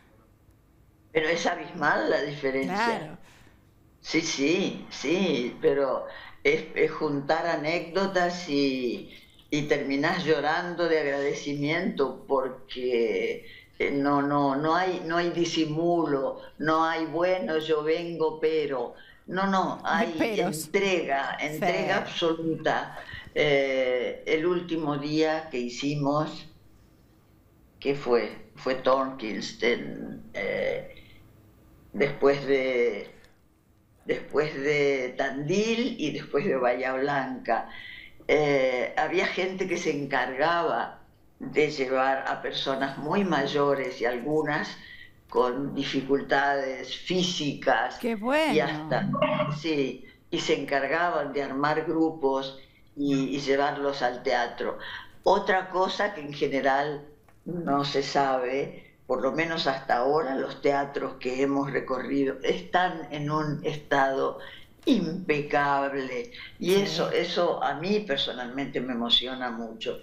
Pero es abismal la diferencia. Claro. Sí, sí, sí, pero es, es juntar anécdotas y, y terminás llorando de agradecimiento porque no, no, no hay, no hay disimulo, no hay bueno, yo vengo, pero... No, no, hay Peros. entrega, entrega sí. absoluta. Eh, el último día que hicimos, ¿qué fue? Fue Tornquilsten, eh, después de después de Tandil y después de Bahía Blanca. Eh, había gente que se encargaba de llevar a personas muy mayores y algunas con dificultades físicas. ¡Qué bueno! Y hasta, sí, y se encargaban de armar grupos y, y llevarlos al teatro. Otra cosa que en general no se sabe, por lo menos hasta ahora, los teatros que hemos recorrido están en un estado impecable. Y sí. eso, eso a mí personalmente me emociona mucho,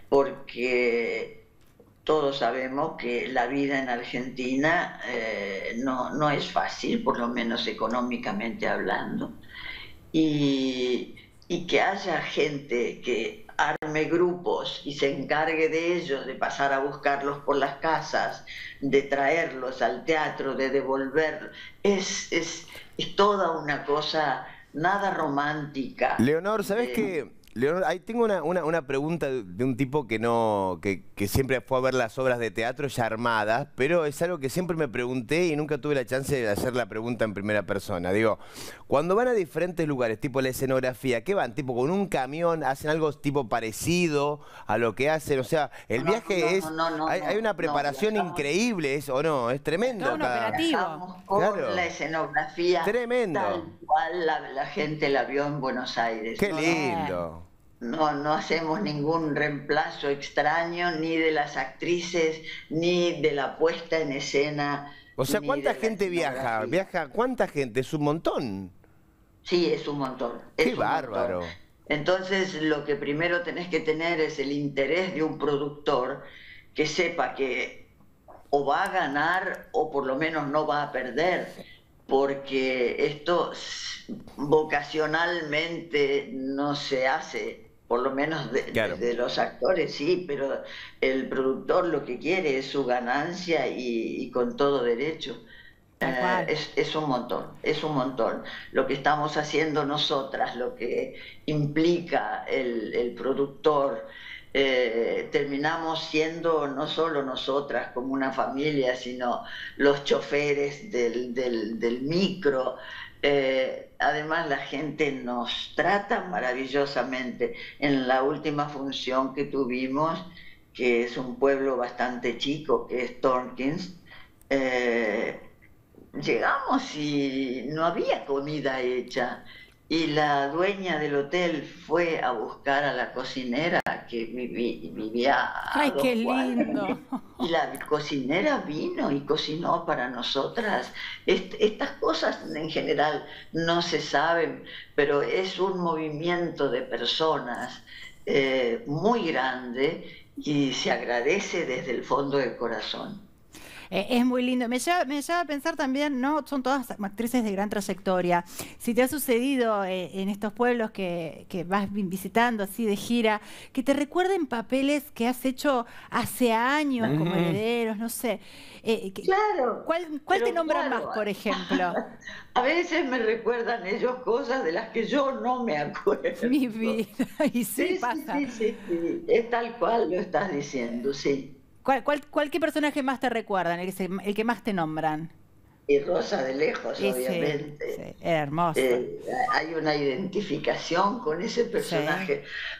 porque todos sabemos que la vida en Argentina eh, no, no es fácil, por lo menos económicamente hablando. Y, y que haya gente que arme grupos y se encargue de ellos, de pasar a buscarlos por las casas, de traerlos al teatro, de devolverlos. Es, es, es toda una cosa nada romántica. Leonor, ¿sabés eh, qué? Leonor, ahí tengo una, una, una pregunta de un tipo que no que, que siempre fue a ver las obras de teatro ya armadas, pero es algo que siempre me pregunté y nunca tuve la chance de hacer la pregunta en primera persona. Digo, cuando van a diferentes lugares, tipo la escenografía, ¿qué van? ¿Tipo con un camión? ¿Hacen algo tipo parecido a lo que hacen? O sea, el No, viaje no, es... no, no, hay, no, hay una no, preparación viajamos- increíble, ¿es o no? Es tremendo. Todo un cada- operativo. Con Claro. la escenografía Tremendo. tal cual la, la gente la vio en Buenos Aires. Qué No, lindo. No, no hacemos ningún reemplazo extraño ni de las actrices, ni de la puesta en escena. O sea, ni ¿cuánta de la gente viaja? escenografía. ¿Viaja cuánta gente? Es un montón. Sí, es un montón. es Qué un bárbaro. montón. Entonces, lo que primero tenés que tener es el interés de un productor que sepa que o va a ganar o por lo menos no va a perder, porque esto s- vocacionalmente no se hace, por lo menos de, Claro. de los actores sí, pero el productor lo que quiere es su ganancia y, y con todo derecho. Tal Eh, cual. es, es un montón, es un montón. Lo que estamos haciendo nosotras, lo que implica el, el productor, eh, terminamos siendo no solo nosotras como una familia, sino los choferes del, del, del micro. Eh, además la gente nos trata maravillosamente. En la última función que tuvimos, que es un pueblo bastante chico, que es Torkins, eh, llegamos y no había comida hecha y la dueña del hotel fue a buscar a la cocinera que vivi- vivía a Ay, dos qué cuadras. lindo. Y la cocinera vino y cocinó para nosotras. Est- estas cosas en general no se saben, pero es un movimiento de personas eh, muy grande y se agradece desde el fondo del corazón. Eh, es muy lindo. Me lleva, me lleva a pensar también, ¿no? Son todas actrices de gran trayectoria. Si te ha sucedido eh, en estos pueblos que, que vas vi- visitando así de gira, que te recuerden papeles que has hecho hace años, como Ujú. Herederos, no sé. Eh, que- Claro. ¿Cuál, cuál te pero nombran claro, más, por ejemplo? A veces me recuerdan ellos cosas de las que yo no me acuerdo. Mi vida. Y sí, Sí, pasa. sí, sí, sí. Es tal cual lo estás diciendo, sí. ¿Cuál, cuál, cuál- qué personaje más te recuerdan, el que, se- el que más te nombran? Y Rosa de lejos, Y sí, obviamente. sí, era hermoso. Eh, hay una identificación con ese personaje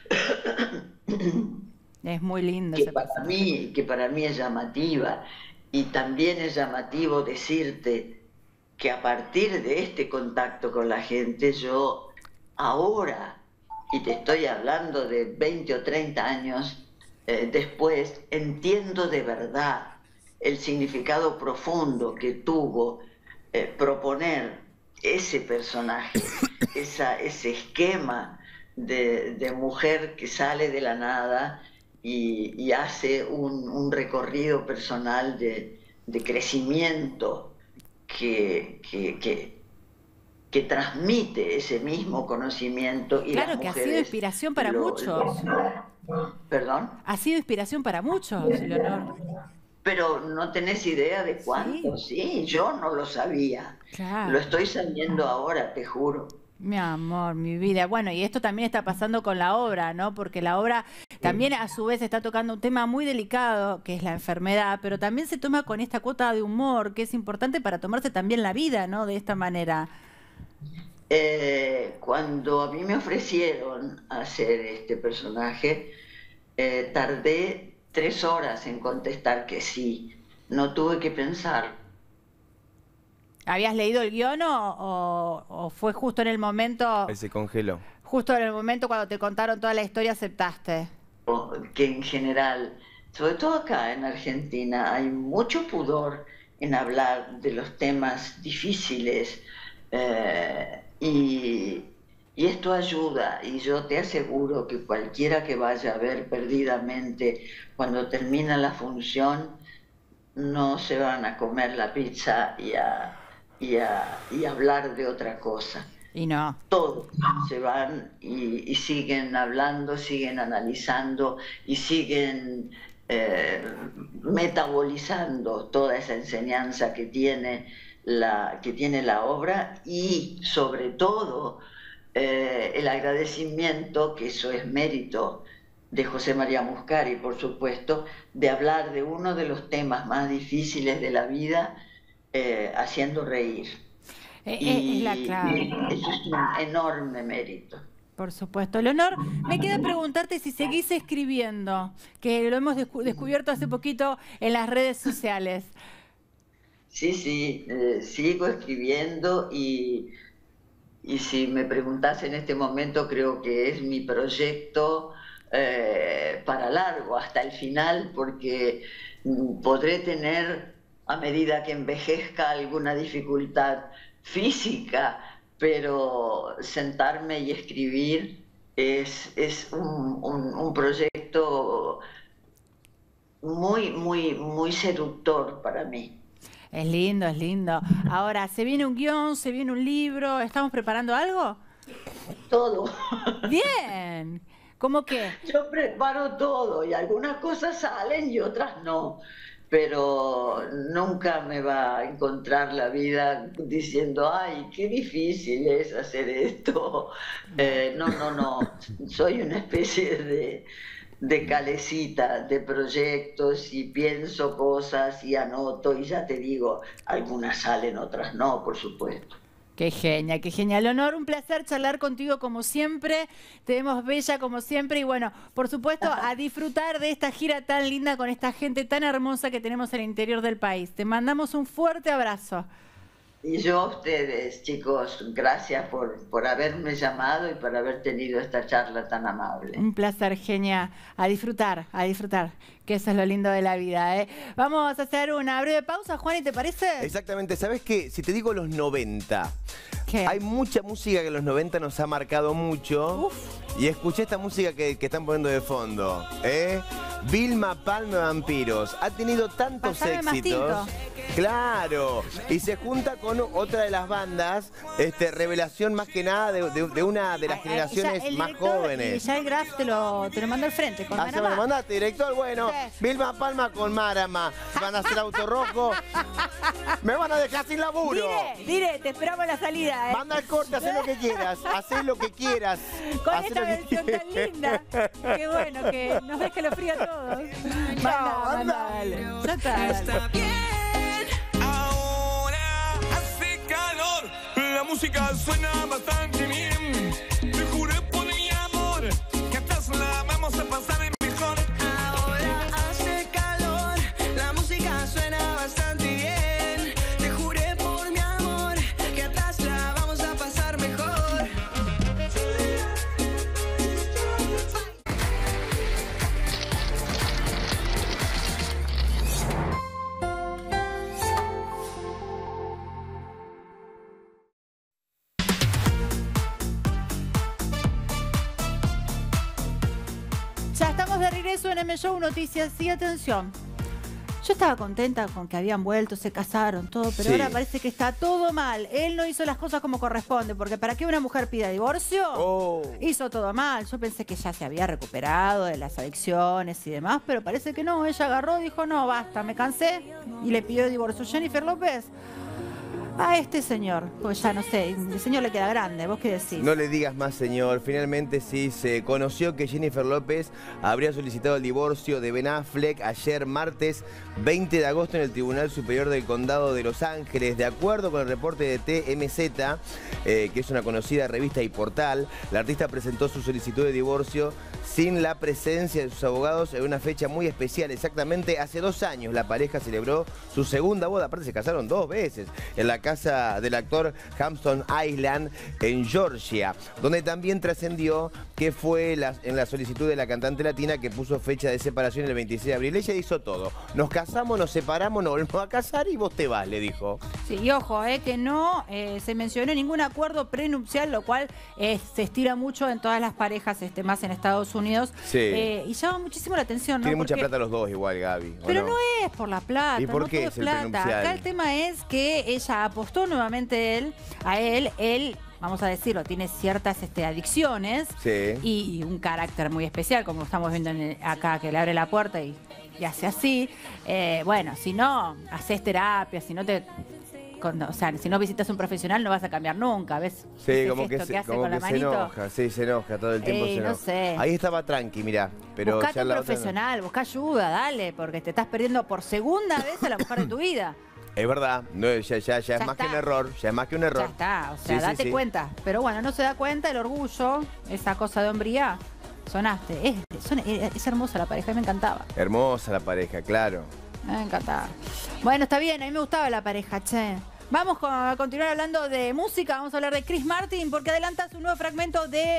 Es muy lindo que ese para personaje. mí, que para mí es llamativa. Y también es llamativo decirte que a partir de este contacto con la gente, yo ahora, y te estoy hablando de veinte o treinta años eh, después, entiendo de verdad el significado profundo que tuvo eh, proponer ese personaje, esa, ese esquema de, de mujer que sale de la nada y, y hace un, un recorrido personal de, de crecimiento que, que, que, que transmite ese mismo conocimiento y Claro las que ha sido mujeres inspiración para lo- muchos. ¿Perdón? Ha sido inspiración para muchos, Leonor. Pero no tenés idea de cuánto, sí, yo no lo sabía. Claro. Lo estoy sabiendo ahora, te juro. Mi amor, mi vida. Bueno, y esto también está pasando con la obra, ¿no? Porque la obra también a su vez está tocando un tema muy delicado, que es la enfermedad, pero también se toma con esta cuota de humor, que es importante para tomarse también la vida, ¿no? De esta manera. Eh, cuando a mí me ofrecieron hacer este personaje, eh, tardé tres horas en contestar que sí. No tuve que pensar. ¿Habías leído el guión o, o- o fue justo en el momento, Se congeló. justo en el momento cuando te contaron toda la historia aceptaste? Que en general, sobre todo acá en Argentina, hay mucho pudor en hablar de los temas difíciles eh, y, y esto ayuda, y yo te aseguro que cualquiera que vaya a ver perdidamente cuando termina la función no se van a comer la pizza y a, y a, y a hablar de otra cosa. Y no. Todos se van y, y siguen hablando, siguen analizando y siguen eh, metabolizando toda esa enseñanza que tiene la, que tiene la obra y sobre todo eh, el agradecimiento, que eso es mérito de José María Muscari, por supuesto, de hablar de uno de los temas más difíciles de la vida eh, haciendo reír. Eh, y, es la clave. y eso es un enorme mérito. Por supuesto. Leonor, me queda preguntarte si seguís escribiendo, que lo hemos descu descubierto hace poquito en las redes sociales. Sí, sí, eh, sigo escribiendo y, y si me preguntás en este momento, creo que es mi proyecto eh, para largo, hasta el final, porque mm, podré tener, a medida que envejezca, alguna dificultad física, pero sentarme y escribir es, es un, un, un proyecto muy, muy, muy seductor para mí. Es lindo, es lindo. Ahora, ¿se viene un guión, se viene un libro? ¿Estamos preparando algo? Todo. Bien. ¿Cómo qué? Yo preparo todo y algunas cosas salen y otras no. Pero nunca me va a encontrar la vida diciendo, ay, qué difícil es hacer esto. Eh, no, no, no. Soy una especie de, de calecita de proyectos y pienso cosas y anoto y ya te digo, algunas salen, otras no, por supuesto. Qué genia, qué genial. Leonor, un placer charlar contigo como siempre. Te vemos bella como siempre y bueno, por supuesto, a disfrutar de esta gira tan linda con esta gente tan hermosa que tenemos en el interior del país. Te mandamos un fuerte abrazo. Y yo a ustedes, chicos, gracias por, por haberme llamado y por haber tenido esta charla tan amable. Un placer, genia. A disfrutar, a disfrutar, que eso es lo lindo de la vida, ¿eh? Vamos a hacer una breve pausa, Juan, ¿y te parece? Exactamente. ¿Sabes qué? Si te digo los noventa, ¿qué? Hay mucha música que en los noventa nos ha marcado mucho. Uf. Y escuché esta música que, que están poniendo de fondo, ¿eh? Vilma Palma Vampiros. Ha tenido tantos Pasame éxitos. Claro. Y se junta con otra de las bandas, este, revelación más que nada de, de, de una de las generaciones ya, más director, jóvenes. Y ya el graf te lo, te lo mando al frente. Con Ah, ¿se me lo mandaste, director? Bueno, Sí. Vilma Palma con Marama. Van a hacer auto rojo. Me van a dejar sin laburo. Dire, dire, te esperamos en la salida, ¿eh? Manda el corte, haz lo que quieras. Haz lo que quieras. Con hacé esta lo que versión quieras. tan linda. Qué bueno que nos deje lo frío a todos. Manda, manda, dale. Ya está. Está bien, ahora hace calor, la música suena bastante bien. Te juré por mi amor que atrás la vamos a pasar en mejor. Ahora hace calor, la música suena bastante bien. Te juré por mi amor que atrás la vamos a pasar mejor. Ya estamos de regreso en M Show Noticias y atención. Yo estaba contenta con que habían vuelto, se casaron, todo, pero Sí. ahora parece que está todo mal. Él no hizo las cosas como corresponde, porque ¿para qué una mujer pida divorcio? Oh. Hizo todo mal. Yo pensé que ya se había recuperado de las adicciones y demás, pero parece que no. Ella agarró, dijo, no, basta, me cansé y le pidió divorcio. Jennifer López a este señor, pues ya no sé, el señor le queda grande, ¿vos qué decís? No le digas más, señor. Finalmente sí se conoció que Jennifer López habría solicitado el divorcio de Ben Affleck ayer martes veinte de agosto en el Tribunal Superior del Condado de Los Ángeles. De acuerdo con el reporte de T M Z, eh, que es una conocida revista y portal, la artista presentó su solicitud de divorcio sin la presencia de sus abogados en una fecha muy especial. Exactamente hace dos años la pareja celebró su segunda boda. Aparte se casaron dos veces en la casa del actor Hampton Island en Georgia, donde también trascendió que fue la, en la solicitud de la cantante latina que puso fecha de separación el veintiséis de abril. Ella hizo todo. Nos casamos, nos separamos, nos volvemos a casar y vos te vas, le dijo. Sí, y ojo, eh, que no eh, se mencionó ningún acuerdo prenupcial, lo cual eh, se estira mucho en todas las parejas, este, más en Estados Unidos. Sí. Eh, y llama muchísimo la atención, ¿no? Tienen mucha Porque- plata los dos igual, Gaby. ¿o Pero no? no es por la plata, ¿Y por no qué todo es es el plata. prenupcial? Acá el tema es que ella apostó nuevamente él, a él, él vamos a decirlo, tiene ciertas este, adicciones Sí. y, y un carácter muy especial, como estamos viendo en el- acá, que le abre la puerta y, y hace así. Eh, bueno, si no, haces terapia, si no te... con- o sea, si no visitas a un profesional no vas a cambiar nunca, ¿ves? Sí, Ese como que, gesto se, hace como con la que se manito. enoja, sí, se enoja todo el tiempo. Ey, se no enoja. sé. Ahí estaba tranqui, mirá. Pero Buscate ya un la otra no. profesional, busca ayuda, dale, porque te estás perdiendo por segunda vez a la mujer de tu vida. Es verdad, no, ya, ya, ya, Ya es más está. que un error, ya es más que un error. Ya está, o sea, Sí, sí, date sí. cuenta. Pero bueno, no se da cuenta el orgullo, esa cosa de hombría. Sonaste. Es, son- es hermosa la pareja, a mí me encantaba. Hermosa la pareja, claro. Me encantaba. Bueno, está bien, a mí me gustaba la pareja, che. Vamos con- a continuar hablando de música, vamos a hablar de Chris Martin, porque adelanta su nuevo fragmento de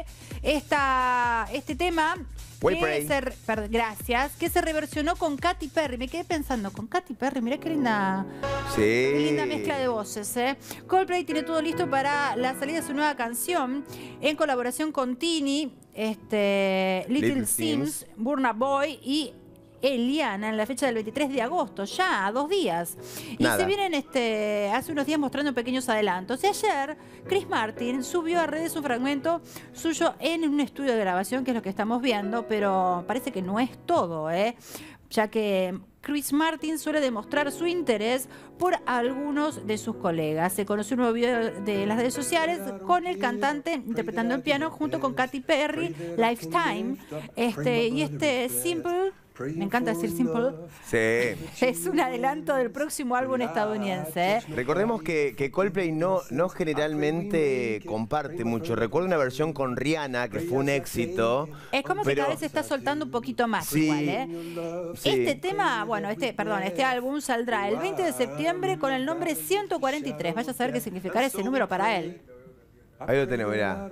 esta, este tema. Way que Pray. se re- perdón, gracias, que se reversionó con Katy Perry. Me quedé pensando, con Katy Perry, mirá qué linda, Sí. qué linda mezcla de voces, ¿eh? Coldplay tiene todo listo para la salida de su nueva canción en colaboración con Tini, este, Little, Little Sims, Sims. Burna Boy y Eliana en la fecha del veintitrés de agosto, ya a dos días. Y Nada. se vienen este, hace unos días mostrando pequeños adelantos. Y ayer Chris Martin subió a redes un fragmento suyo en un estudio de grabación, que es lo que estamos viendo, pero parece que no es todo, ¿eh? Ya que Chris Martin suele demostrar su interés por algunos de sus colegas. Se conoció un nuevo video de las redes sociales con el cantante interpretando el piano junto con Katy Perry, Lifetime. Este, y este Simple, me encanta decir Simple, Sí. es un adelanto del próximo álbum estadounidense, ¿eh? Recordemos que, que Coldplay no, no generalmente comparte mucho. Recuerdo una versión con Rihanna que fue un éxito. Es como que pero- cada vez se está soltando un poquito más Sí. igual, ¿eh? Sí. Este tema, bueno, este, perdón, este álbum saldrá el veinte de septiembre con el nombre ciento cuarenta y tres. Vaya a saber qué significará ese número para él. Ahí lo tenemos, mirá.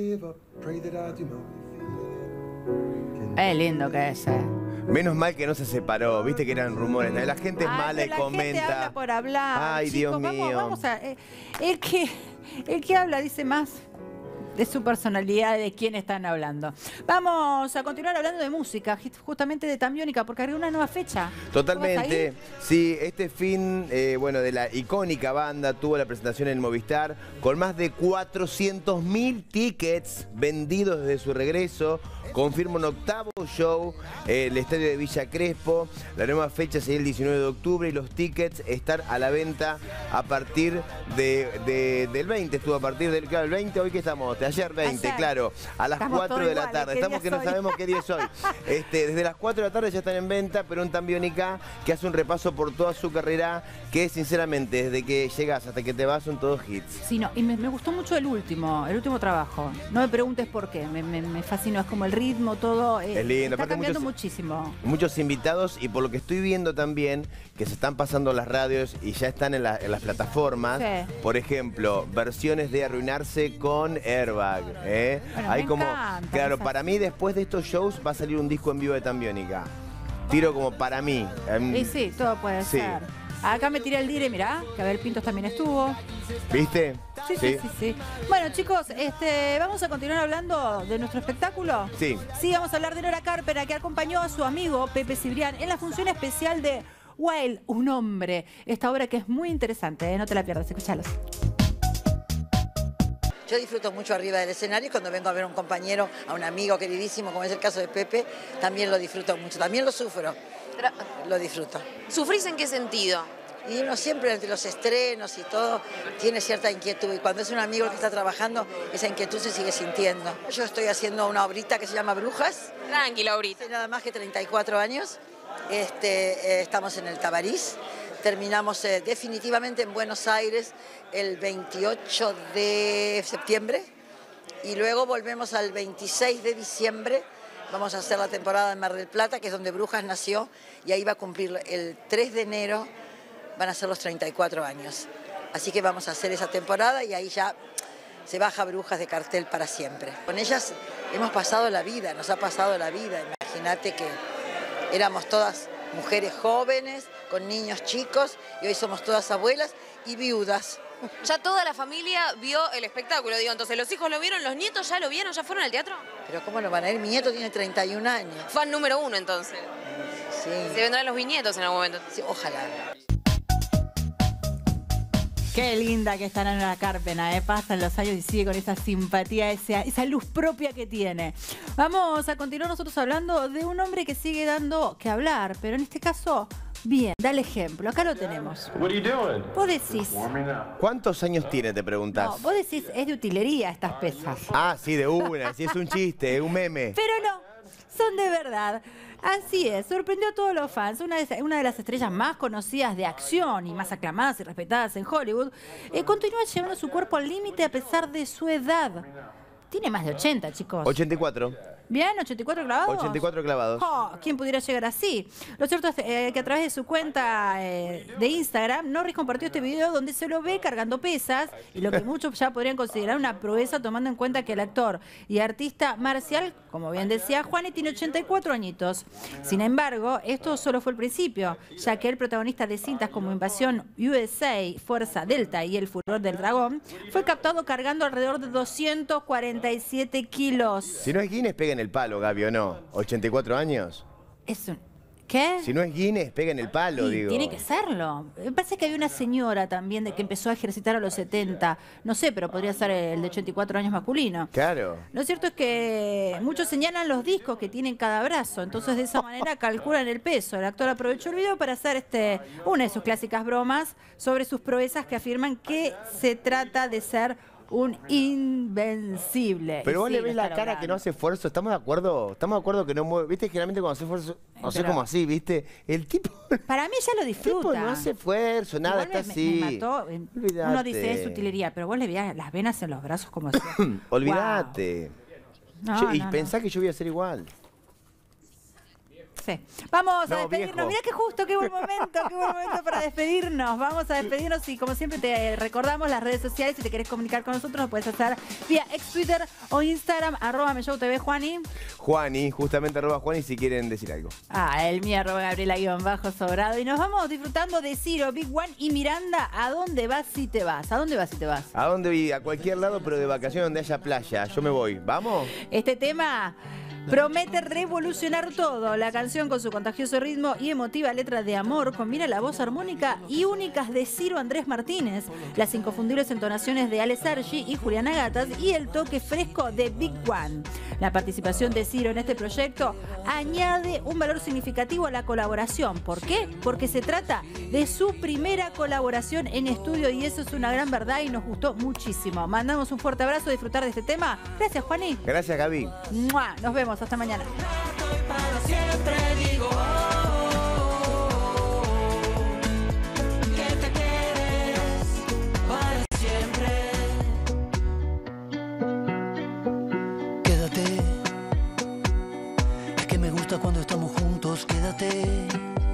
Es lindo que es, ¿eh? Menos mal que no se separó, viste que eran rumores. La gente es Ay, mala y pero la gente habla comenta. por hablar. Ay, chicos, Dios vamos, mío. vamos a, eh, el, que, el que habla dice más de su personalidad, de quién están hablando. Vamos a continuar hablando de música, justamente de Tambiónica, porque agregó una nueva fecha. Totalmente. Sí, este fin, eh, bueno, de la icónica banda tuvo la presentación en Movistar con más de cuatrocientos mil tickets vendidos desde su regreso. Confirma un octavo show, eh, el estadio de Villa Crespo. La nueva fecha sería el diecinueve de octubre y los tickets están a la venta a partir de, de- del veinte. Estuvo a partir del, claro, el veinte, hoy que estamos, de ayer veinte, Ayer. claro, a las Estamos cuatro todos de la iguales, tarde. ¿qué Estamos día que no es hoy? sabemos qué día es hoy. Este, desde las cuatro de la tarde ya están en venta, pero un Tambiónica que hace un repaso por toda su carrera, que sinceramente, desde que llegas hasta que te vas, son todos hits. Sí, no, y me, me gustó mucho el último, el último trabajo. No me preguntes por qué, me, me, me fascinó, es como el ritmo, todo. eh, Es lindo, está aparte cambiando muchos- muchísimo. Muchos invitados y por lo que estoy viendo también, que se están pasando las radios y ya están en, la- en las plataformas. Sí. Por ejemplo, versiones de Arruinarse con Airbag. ¿eh? Bueno, Hay me como, encanta claro, esa- para mí después de estos shows va a salir un disco en vivo de Tambiónica. Tiro como para mí. em, Y sí, todo puede Sí. ser. Acá me tiré el dire, mirá, que Abel Pintos también estuvo. ¿Viste? Sí, sí, sí, sí. Bueno, chicos, este, vamos a continuar hablando de nuestro espectáculo. Sí. Sí, vamos a hablar de Nora Carpena, que acompañó a su amigo Pepe Cibrián en la función especial de Wild, un hombre. Esta obra que es muy interesante, ¿eh? No te la pierdas, escúchalos. Yo disfruto mucho arriba del escenario y cuando vengo a ver a un compañero, a un amigo queridísimo, como es el caso de Pepe, también lo disfruto mucho. También lo sufro, lo disfruto. ¿Sufrís en qué sentido? Y uno siempre entre los estrenos y todo tiene cierta inquietud y cuando es un amigo el que está trabajando, esa inquietud se sigue sintiendo. Yo estoy haciendo una obrita que se llama Brujas. Tranquila, obrita. Hace nada más que treinta y cuatro años. Este, eh, estamos en el Tabarís. Terminamos eh, definitivamente en Buenos Aires el veintiocho de septiembre y luego volvemos al veintiséis de diciembre. Vamos a hacer la temporada en Mar del Plata, que es donde Brujas nació, y ahí va a cumplir el tres de enero, van a ser los treinta y cuatro años. Así que vamos a hacer esa temporada y ahí ya se baja Brujas de cartel para siempre. Con ellas hemos pasado la vida, nos ha pasado la vida. Imagínate que éramos todas mujeres jóvenes, con niños chicos, y hoy somos todas abuelas y viudas. Ya toda la familia vio el espectáculo, digo, entonces los hijos lo vieron, los nietos ya lo vieron, ya fueron al teatro. Pero ¿cómo no van a ir? Mi nieto tiene treinta y un años. Fan número uno entonces. Sí. Se vendrán los bisnietos en algún momento. Sí, ojalá. Qué linda que está Ana Carpena, ¿eh? Pasan los años y sigue con esa simpatía, esa, esa luz propia que tiene. Vamos a continuar nosotros hablando de un hombre que sigue dando que hablar, pero en este caso, bien, da el ejemplo. Acá lo tenemos. Vos decís... ¿Cuántos años tiene, te preguntás? No, vos decís, es de utilería estas pesas. Ah, sí, de una, sí, es un chiste, es un meme. Pero no, son de verdad. Así es, sorprendió a todos los fans. Una de, una de las estrellas más conocidas de acción y más aclamadas y respetadas en Hollywood, eh, continúa llevando su cuerpo al límite a pesar de su edad. Tiene más de ochenta, chicos. ochenta y cuatro. Bien, ochenta y cuatro clavados. ochenta y cuatro clavados. Oh, ¿quién pudiera llegar así? Lo cierto es eh, que a través de su cuenta eh, de Instagram, Norris compartió este video donde se lo ve cargando pesas y lo que muchos ya podrían considerar una proeza tomando en cuenta que el actor y artista marcial, como bien decía Juani, tiene ochenta y cuatro añitos. Sin embargo, esto solo fue el principio, ya que el protagonista de cintas como Invasión U S A, Fuerza Delta y El Furor del Dragón fue captado cargando alrededor de doscientos cuarenta y siete kilos. Si no es Guinness, pega en el palo, Gaby, ¿o no? ¿ochenta y cuatro años? Es un... ¿Qué? Si no es Guinness, pega en el palo, Sí, digo. tiene que serlo. Me parece que había una señora también de que empezó a ejercitar a los setenta. No sé, pero podría ser el de ochenta y cuatro años masculino. Claro. Lo cierto es que muchos señalan los discos que tienen cada brazo, entonces de esa manera calculan el peso. El actor aprovechó el video para hacer este una de sus clásicas bromas sobre sus proezas que afirman que se trata de ser un invencible. Pero Y vos sí, le lo ves la está cara logrando. que no hace esfuerzo. ¿Estamos de acuerdo? ¿Estamos de acuerdo que no mueve? ¿Viste? Generalmente cuando hace esfuerzo, no sé, pero- como así, ¿viste? El tipo, Para mí ya lo el disfruta. tipo no hace esfuerzo, nada, Igual me- está me- así. me mató. Uno Olvídate. dice es utilería, pero vos le veías las venas en los brazos como así. Olvídate. No, Che, y no, no. pensá que yo voy a ser igual. Sí. Vamos No, a despedirnos. viejo. Mirá qué justo, qué buen momento, qué buen momento para despedirnos. Vamos a despedirnos y como siempre te recordamos las redes sociales. Si te querés comunicar con nosotros lo puedes hacer vía ex Twitter o Instagram, arroba MeShowTV, Juani. Juani, justamente arroba Juani si quieren decir algo. Ah, el mío, arroba Gabriela guión bajo sobrado. Y nos vamos disfrutando de Ciro, Big One y Miranda. ¿A dónde vas si te vas? ¿A dónde vas si te vas? ¿A dónde vi? A cualquier lado, pero de vacaciones donde haya playa. Yo me voy. ¿Vamos? Este tema promete revolucionar todo. La canción con su contagioso ritmo y emotiva letra de amor combina la voz armónica y únicas de Ciro Andrés Martínez, las inconfundibles entonaciones de Ale Sergi y Juliana Gatas y el toque fresco de Big One. La participación de Ciro en este proyecto añade un valor significativo a la colaboración. ¿Por qué? Porque se trata de su primera colaboración en estudio y eso es una gran verdad y nos gustó muchísimo. Mandamos un fuerte abrazo a disfrutar de este tema. Gracias, Juani. Gracias, Gaby. ¡Mua! Nos vemos, hasta mañana. Para siempre digo que te quedes para siempre. Quédate, es que me gusta cuando estamos juntos, quédate.